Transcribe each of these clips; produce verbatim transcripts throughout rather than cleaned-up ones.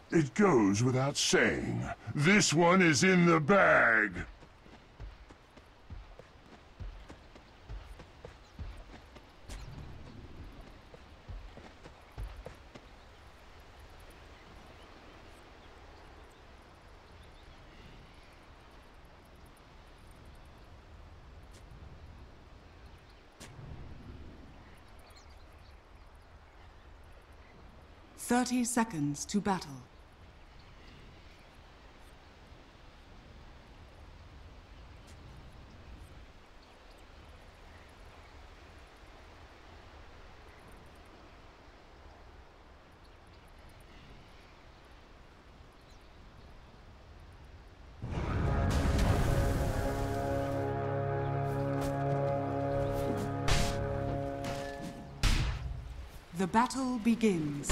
It goes without saying. This one is in the bag. Thirty seconds to battle. The battle begins.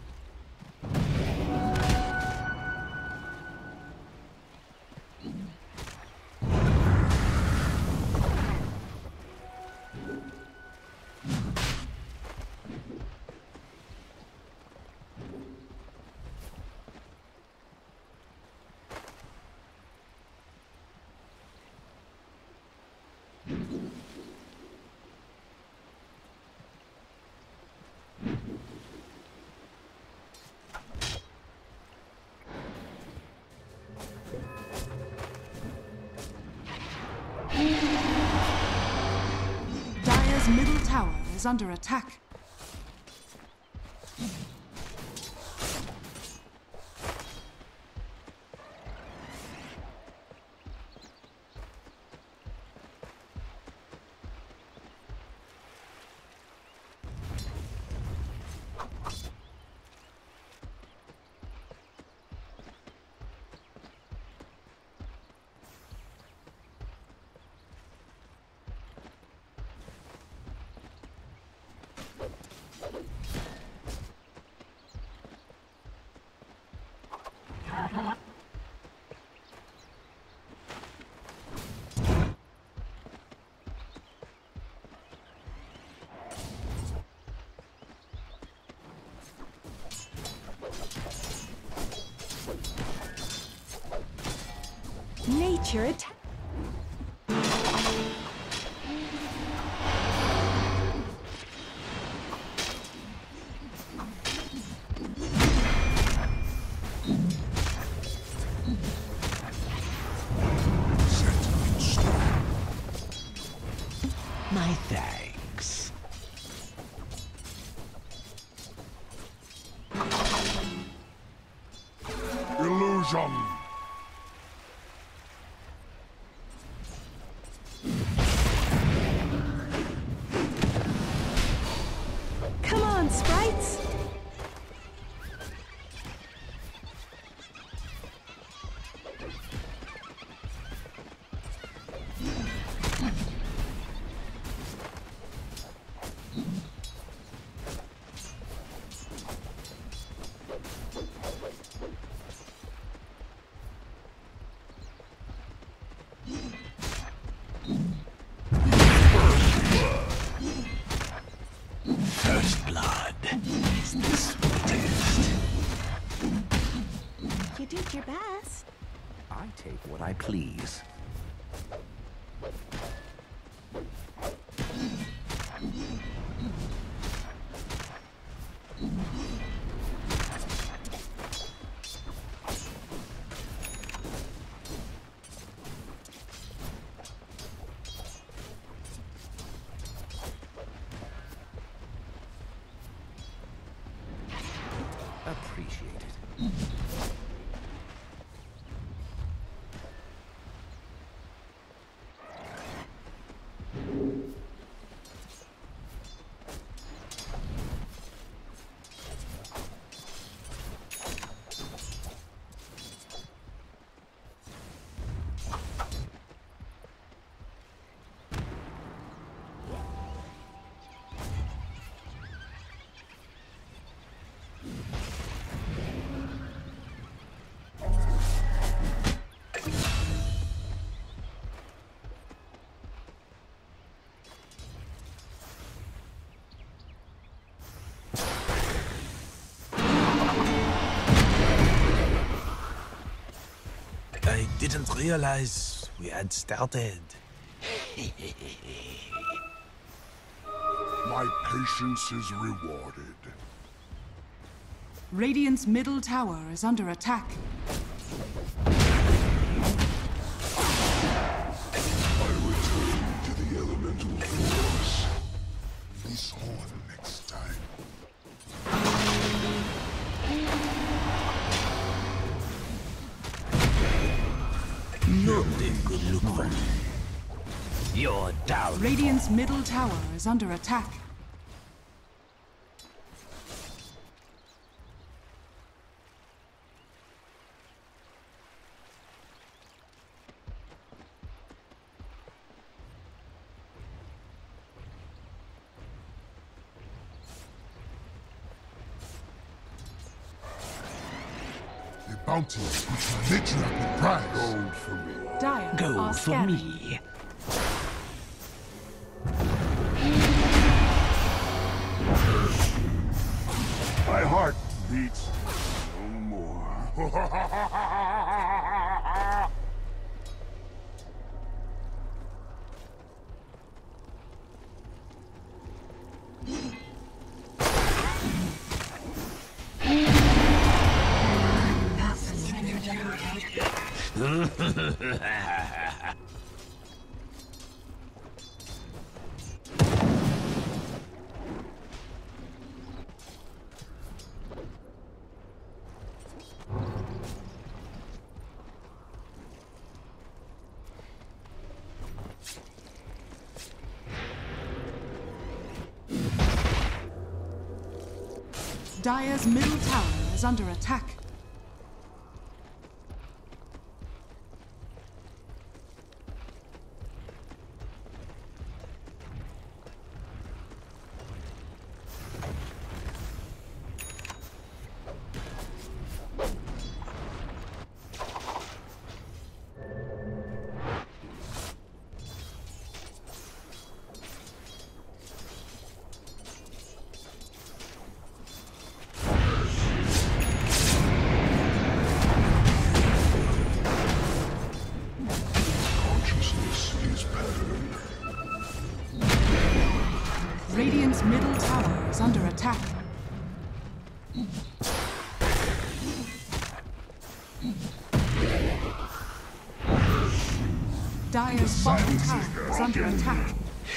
Dire's middle tower is under attack. Nature attack. My thanks. Illusion. Come on, sprites! First blood is the sweetest. You did your best. I take what I please. Appreciate it. didn't realize we had started. My patience is rewarded. Radiant's middle tower is under attack. I return to the elemental force. This horn next time. Not a good look for me. You're down. Radiant's middle tower is under attack. The bounty which my matriarch would prize. Gold for me. Dire Go are for scanning. me. My heart beats no more. Dire's middle tower is under attack. Radiant's middle tower is under attack. Dire's bottom tower is under attack.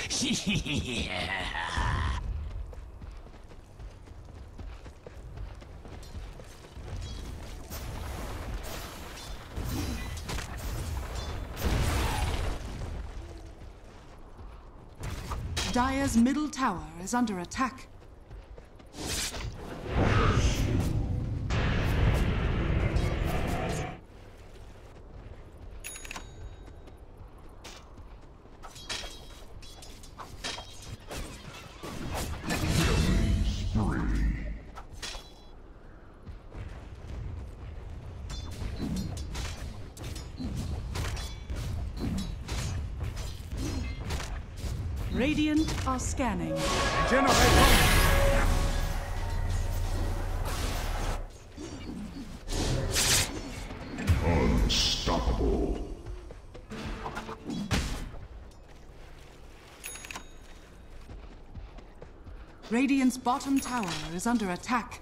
Dire's middle tower is under attack. Radiant are scanning. Unstoppable. Radiant's bottom tower is under attack.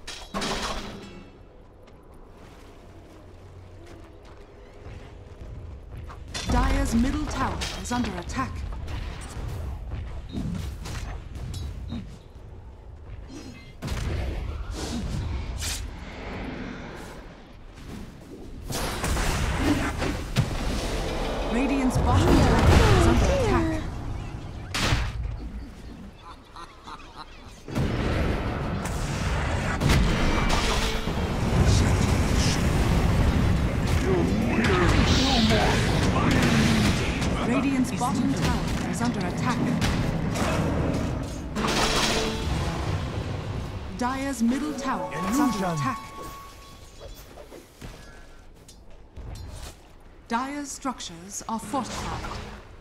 Dire's middle tower is under attack. Radiant's bottom tower is under attack. Radiant's bottom tower is under attack. Dire's middle tower is under attack. Dire's structures are fortified.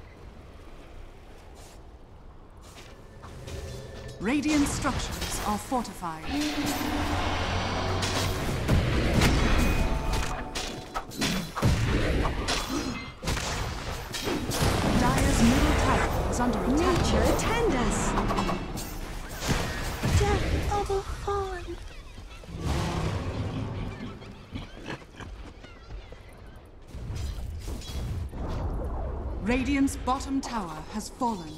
Radiant structures are fortified. Dire's middle tower is under attack. Nature, attend us! Death of a fawn. Radiant's bottom tower has fallen.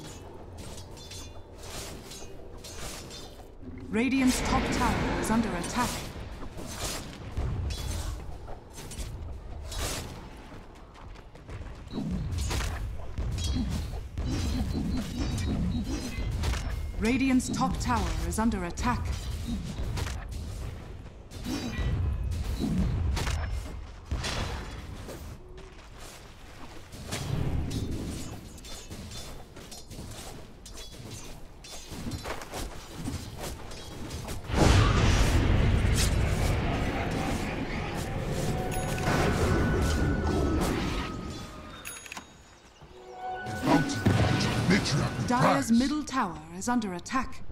Radiant's top tower is under attack. Radiant's top tower is under attack. Dire's middle tower is under attack.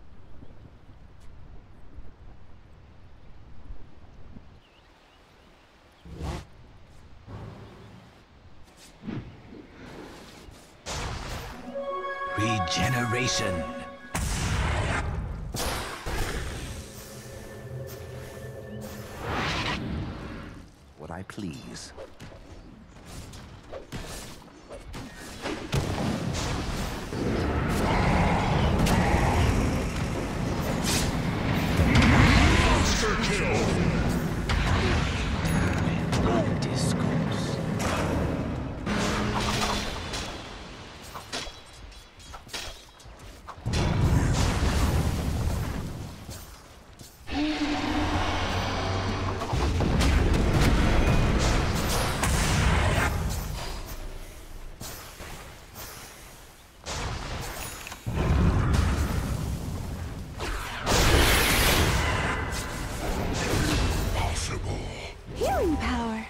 Regeneration. What I please. Healing power.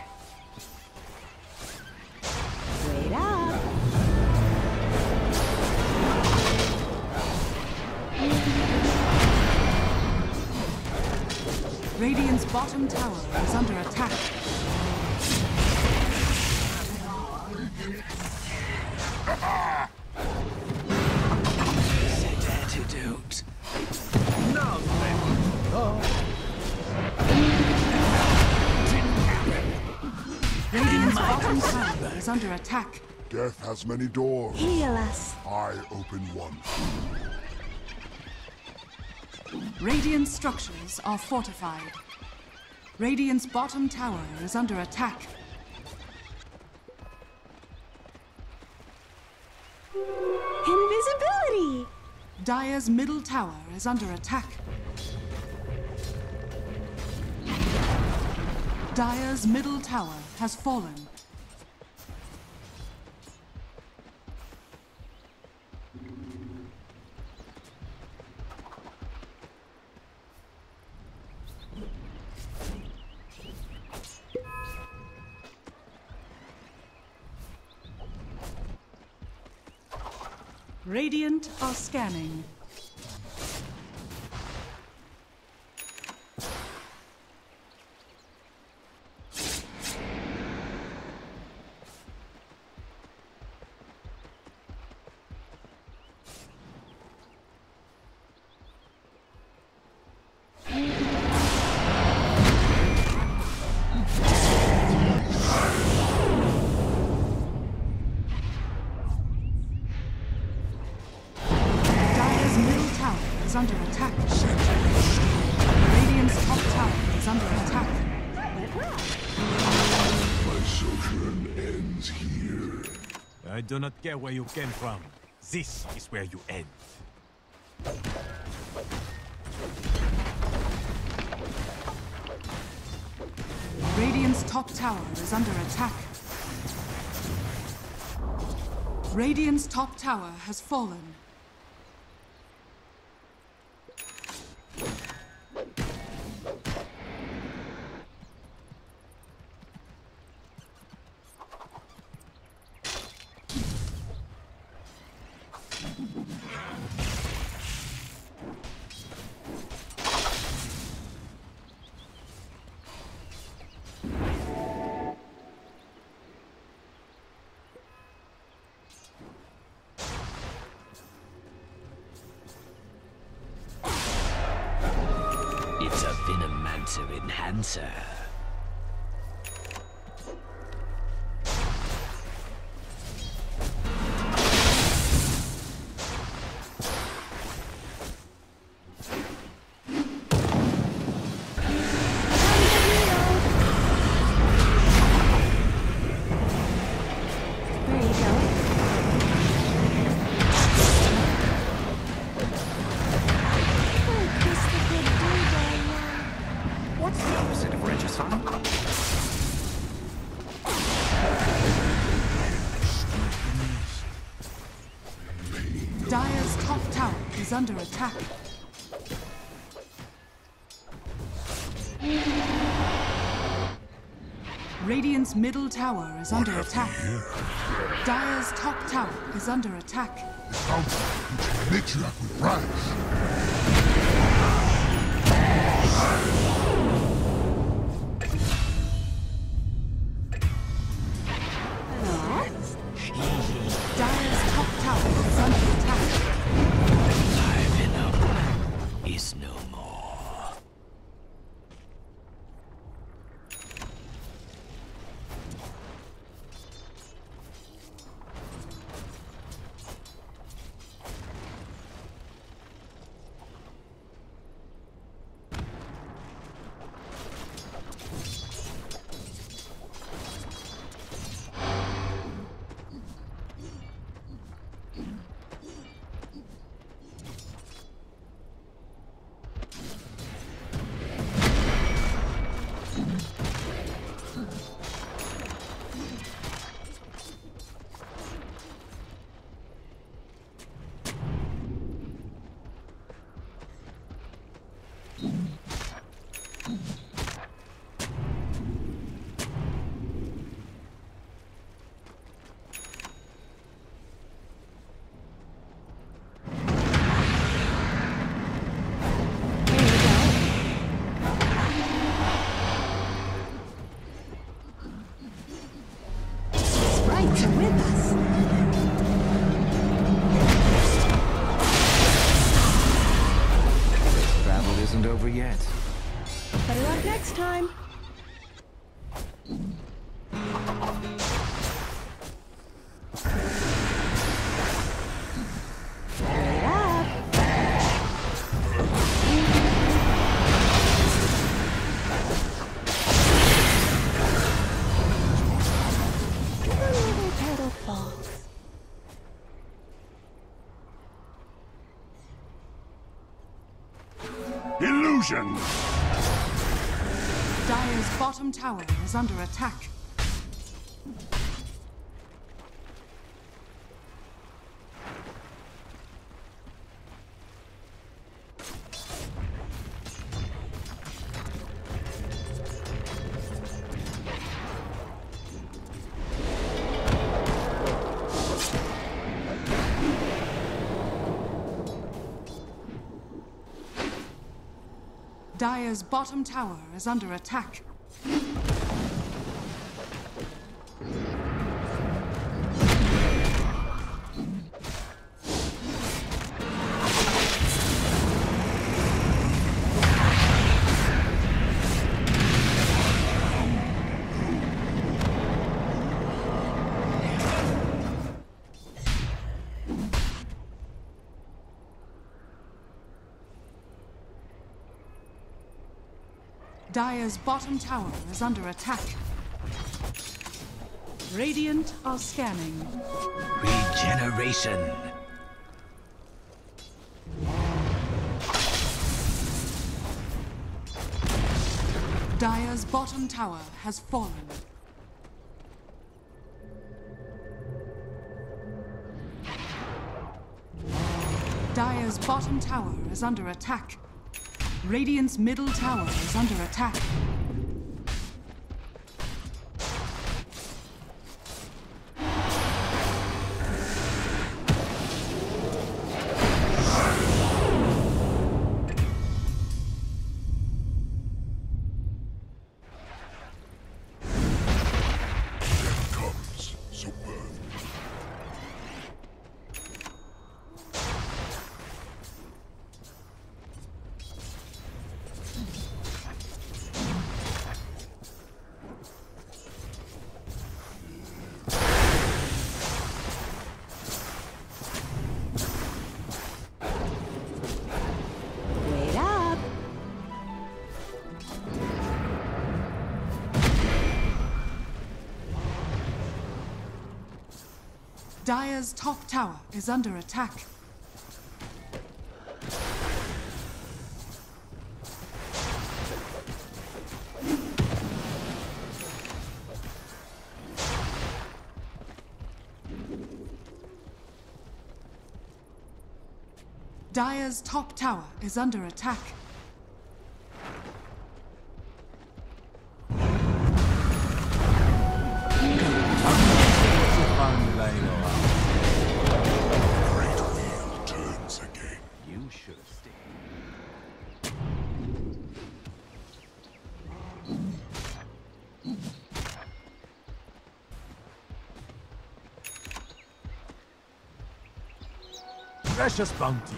Wait up. Radiant's bottom tower is under attack. Set antidote. Now then. Radiant's bottom tower is under attack. Death has many doors. Heal us. I open one. Radiant structures are fortified. Radiant's bottom tower is under attack. Invisibility. Dire's middle tower is under attack. Dire's middle tower has fallen. Radiant are scanning. Is under attack. Radiant's top tower is under attack. My sojourn ends here. I do not care where you came from. This is where you end. Radiant's top tower is under attack. Radiant's top tower has fallen. Venomancer Enhancer. Dire's top tower is under attack. Radiant's middle tower is under attack. Dire's top tower is under attack. Matriarch with rise. Dire's top tower is under attack. My venom is no more. Isn't over yet. Better luck next time. Straight up. Another turtle falls. Illusion! Dire's bottom tower is under attack. Dire's bottom tower is under attack. Dire's bottom tower is under attack. Radiant are scanning. Regeneration. Dire's bottom tower has fallen. Dire's bottom tower is under attack. Radiant's middle tower is under attack. Comes superb. Dire's top tower is under attack. Dire's top tower is under attack. Great wheel turns again. You should have stayed. Precious bounty.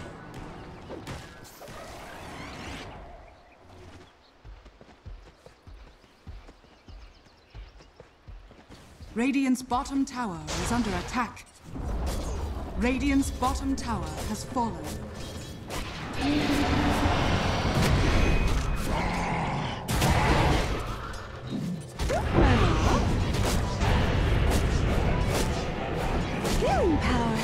Radiant's bottom tower is under attack. Radiant's bottom tower has fallen. Healing power.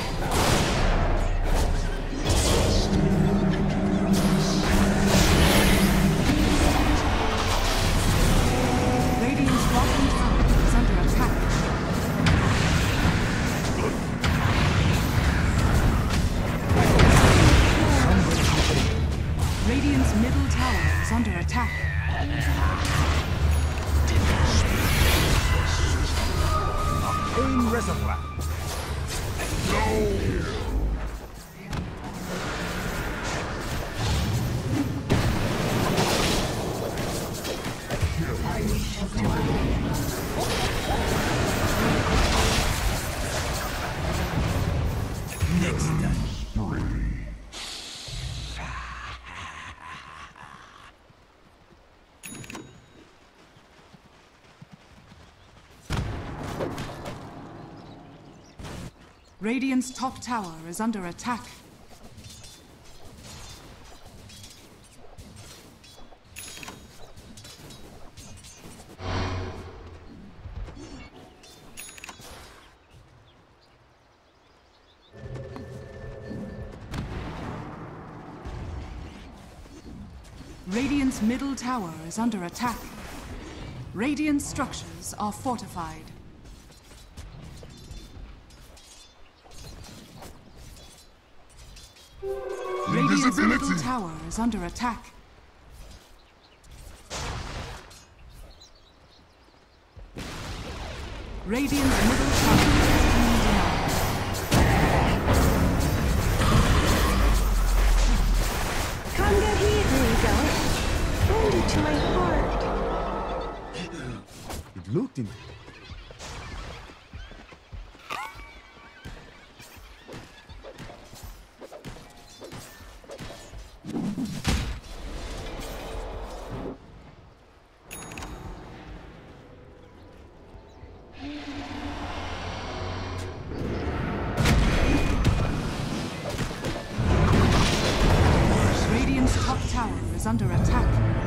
Radiant's bottom tower is under attack. Radiant's middle tower is under attack. Aim reservoir. Next time. Radiant's top tower is under attack. Radiant's middle tower is under attack. Radiant structures are fortified. Radiant's middle Invisibility. tower is under attack. Radiant's middle tower is being denied. Conga here. There you go. Wounded to my heart. It looked in. Radiant's top tower is under attack.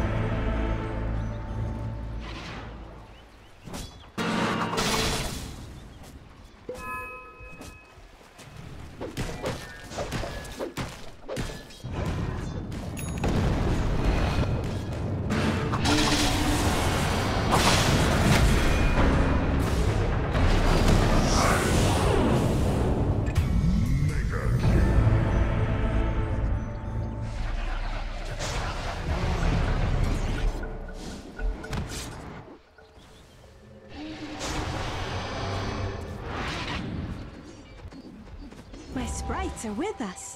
My sprites are with us.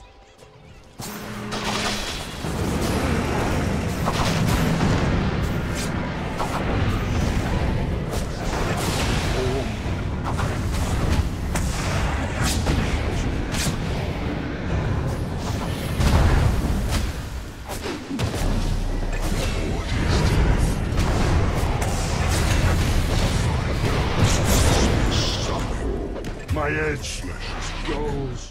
My edge slashes goes.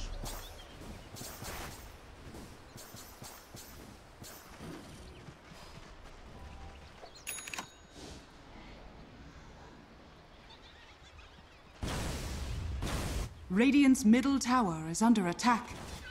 Radiant's middle tower is under attack.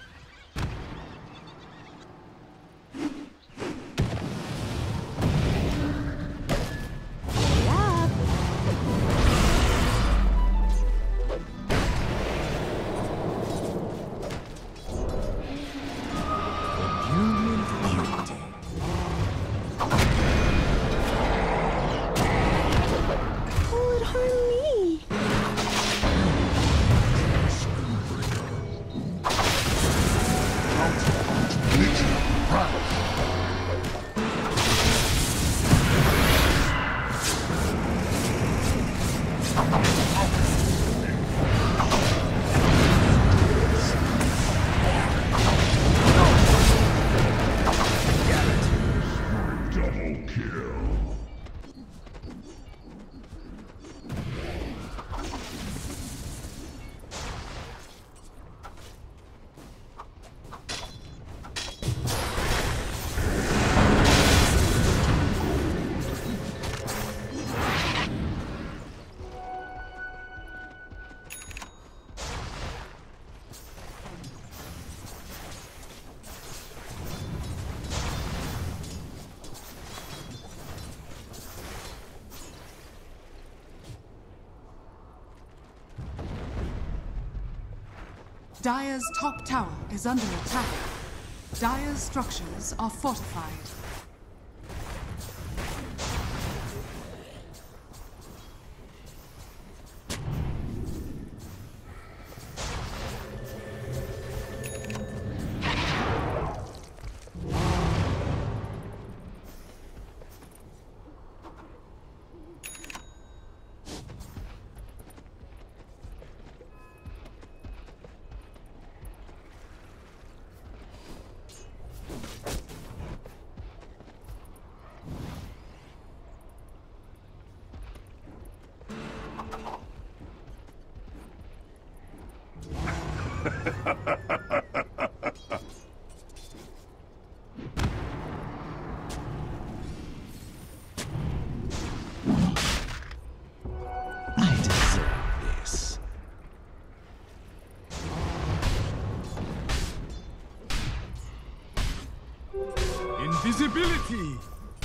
Dire's top tower is under attack. Dire's structures are fortified. I deserve this. Invisibility!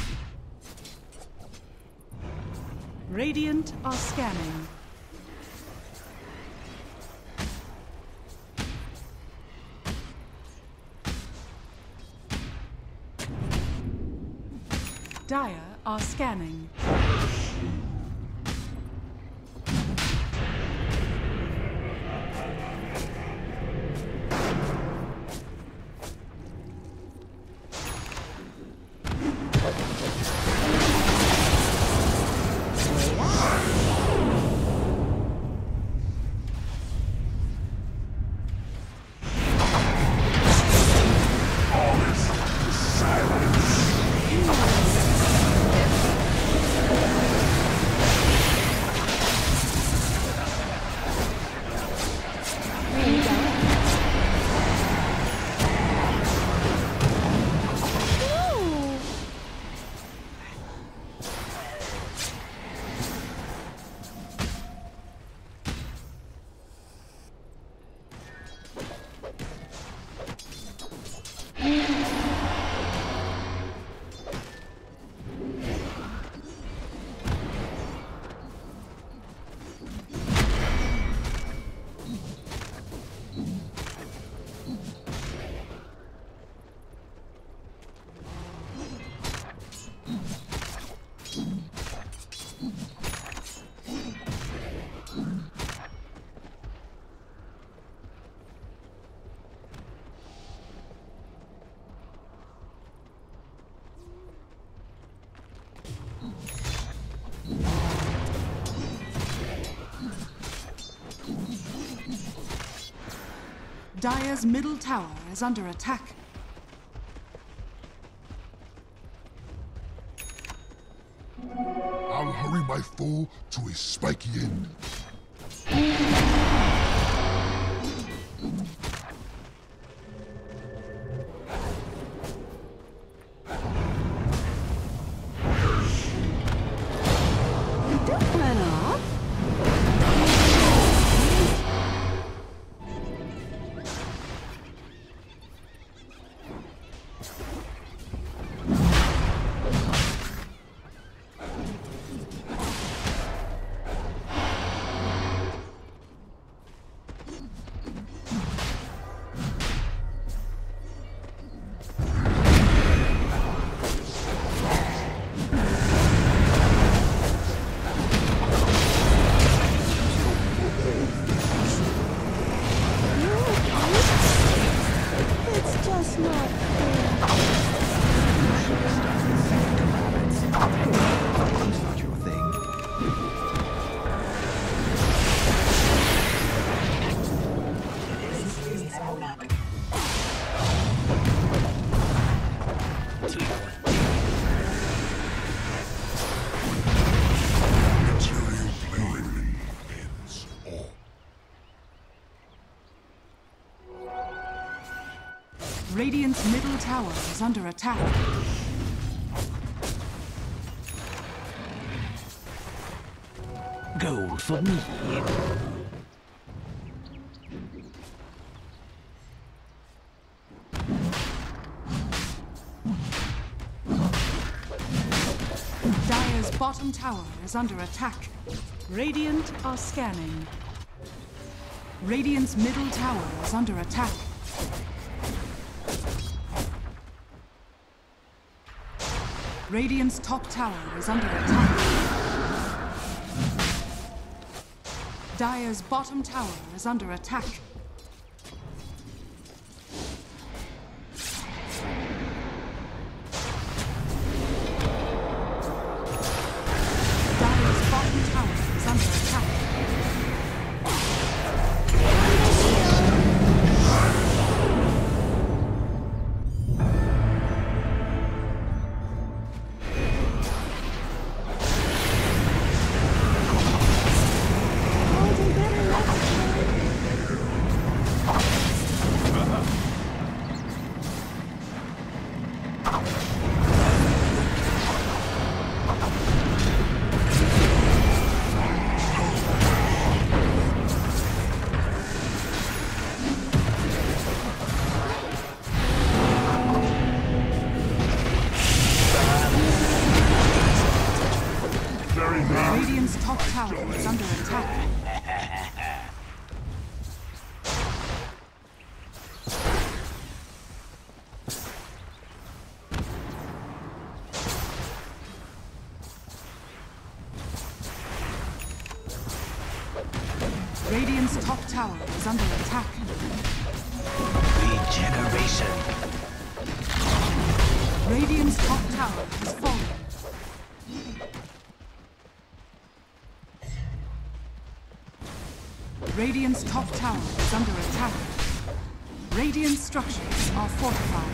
Radiant are scanning. Dire are scanning. Dire's middle tower is under attack. I'll hurry my foe to a spiky end. Don't run off. tower is under attack. Gold for me. Dire's bottom tower is under attack. Radiant are scanning. Radiant's middle tower is under attack. Radiant's top tower is under attack. Dire's bottom tower is under attack. Dire's bottom tower is under attack. Radiant's top tower is under attack. Radiant's top tower is under attack. Regeneration. Radiant's top tower has fallen. Radiant's top tower is under attack. Radiant structures are fortified.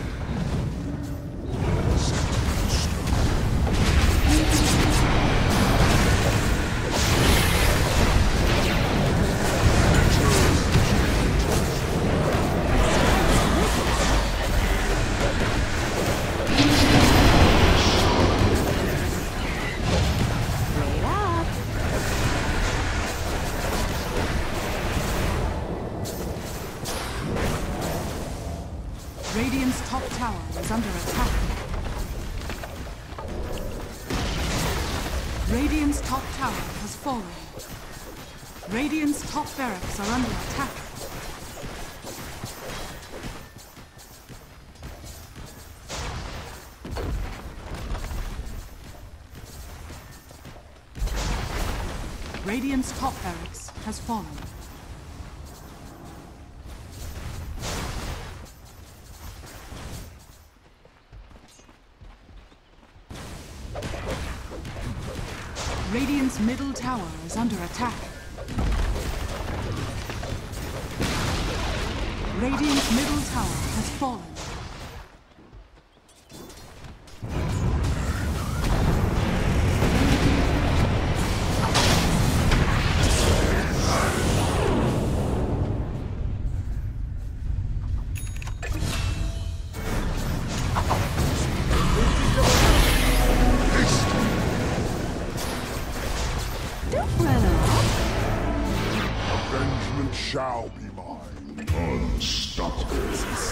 Radiant's top tower is under attack. Radiant's top tower has fallen. Radiant's top barracks are under attack. Radiant's top barracks has fallen. Radiant's middle tower is under attack. Radiant's middle tower has fallen. Avengement shall be mine. Unstoppable.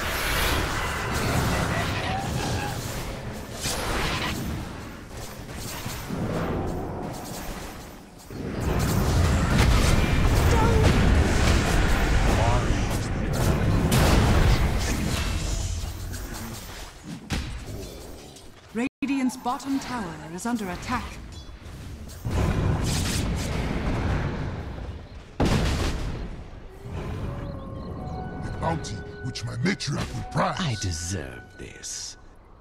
Radiant's bottom tower is under attack. Bounty which my matriarch will prize. I deserve this.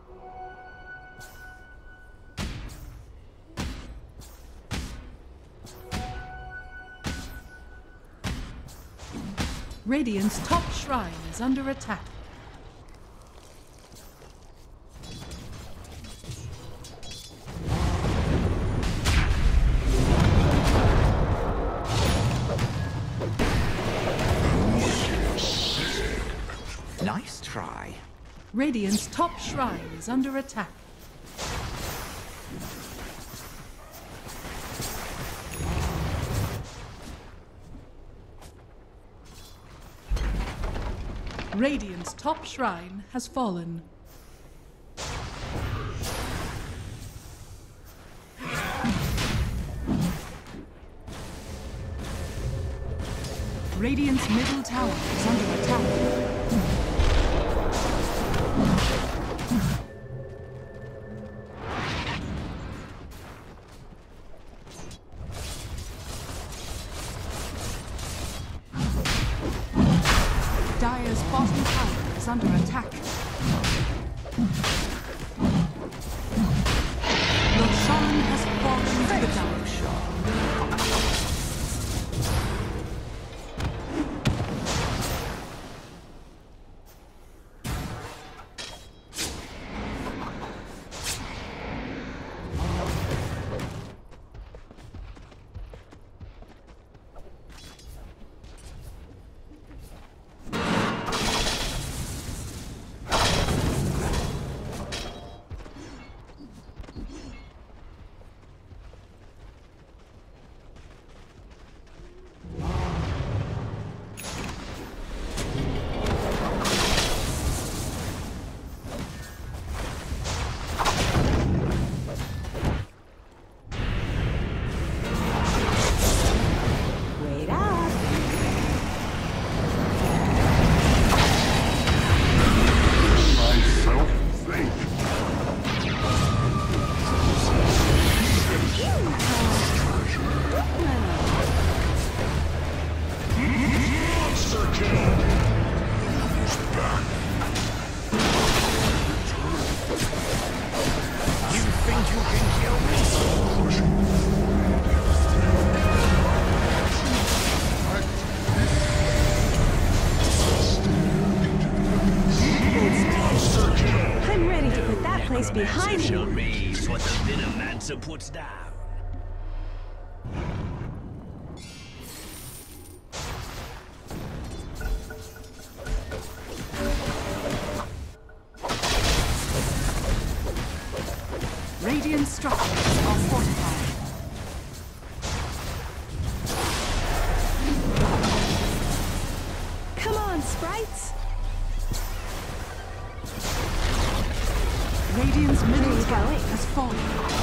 Radiant's top shrine is under attack. Nice try. Radiant's top shrine is under attack. Radiant's top shrine has fallen. Radiant's middle tower is under attack. Dire's bottom tower is under attack. Roshan has fallen to the Dire. Behind shall me. raise what the Venomancer puts down. Radiant structures are fortified. Come on, sprites. Radiant's middle tower has fallen.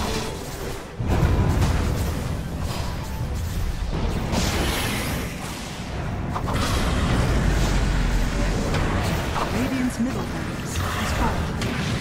Radiant's middle barracks has fallen.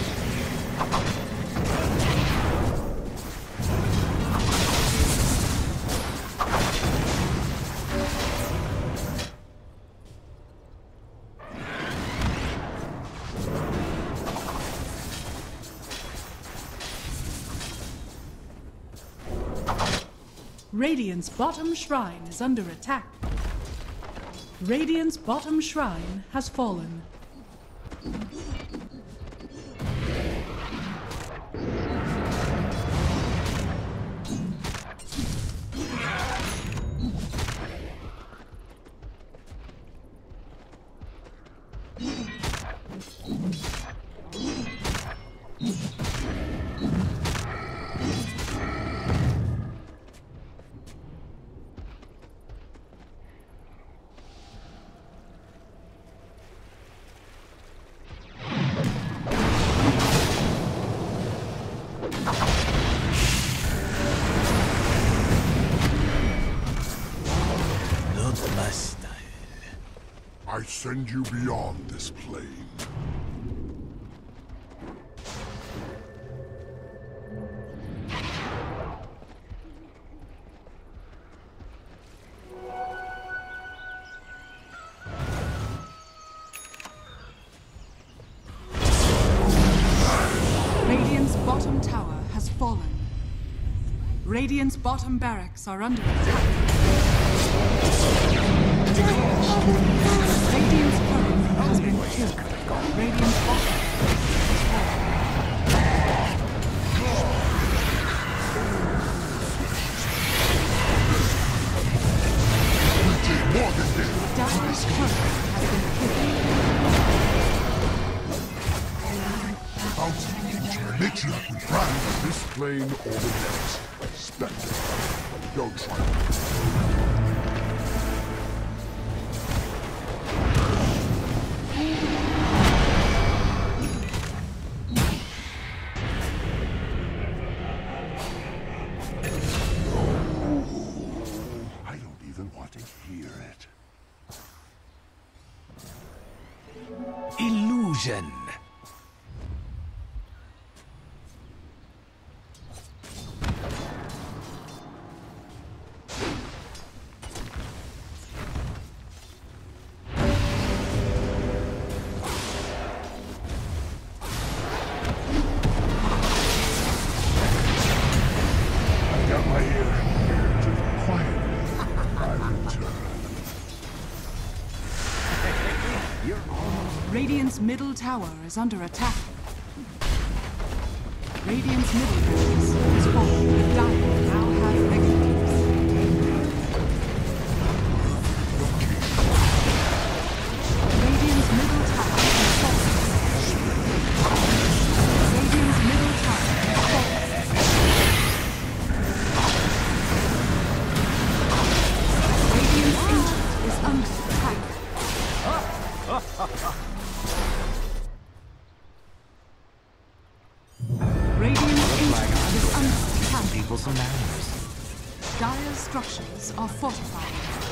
Radiant's bottom shrine is under attack. Radiant's bottom shrine has fallen. I send you beyond this plane. Radiant's bottom tower has fallen. Radiant's bottom barracks are under attack. Radiant's turret has been killed. Radiant's bottom Dire's turret has been killed. Mix it up with pride on this plane or the next. Spectre. Don't try it. I don't even want to hear it. Illusion. Got my ear. Quietly, I return. Radiant's middle tower is under attack. Radiant's middle base is falling. Dire now have negatives. Radiant's middle tower is falling. Radiant's middle tower is falling. Radiant's ancient is under attack. Radiant's ancient is under attack. People some manners. Dire structures are fortified.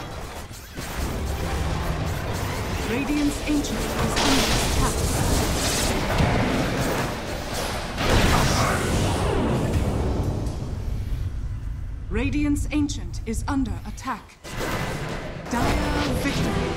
Radiant's ancient is under attack. Radiant's ancient is under attack. Dire victory.